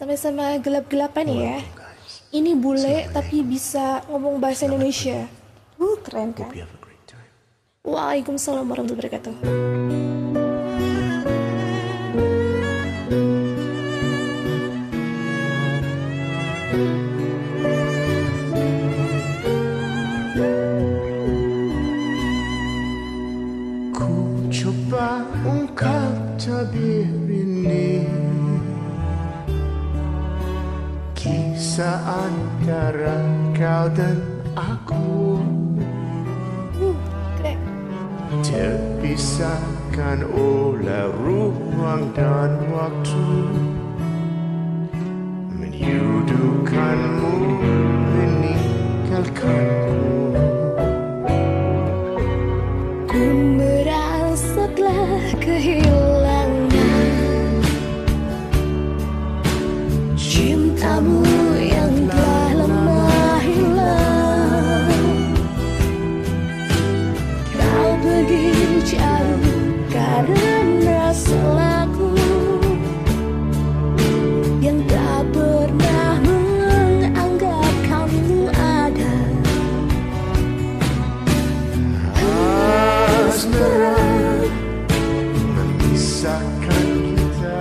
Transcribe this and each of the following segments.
Sama-sama gelap-gelapan ya. Ini bule tapi bisa ngomong bahasa Indonesia. Keren kan? Waalaikumsalam warahmatullahi wabarakatuh. Ku coba ungkap tabir ini, kisah antara kau dan aku, Keren. terpisahkan oleh ruang dan waktu, menyuduhkanmu, meninggalkanku. Ku merasa telah kehilangan cintamu yang telah lama hilang. Kau pergi jauh karena salahku yang tak pernah menganggap kamu ada. Asmara memisahkan kita,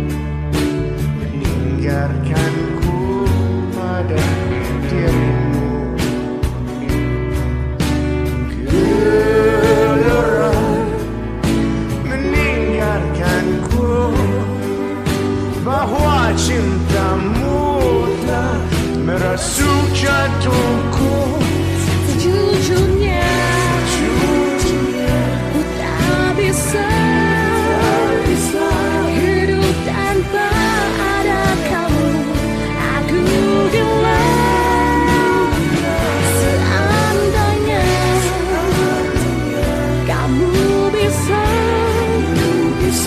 meninggalkanku pada dirimu. Gelora meninggalkanku, bahwa cintamu telah merasuk jantungku. Sejujurnya ku tak bisa hidup tanpa ada kamu. Aku bilang seandainya kamu bisa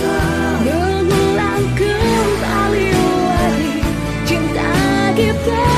mengulang kembali lagi cinta kita.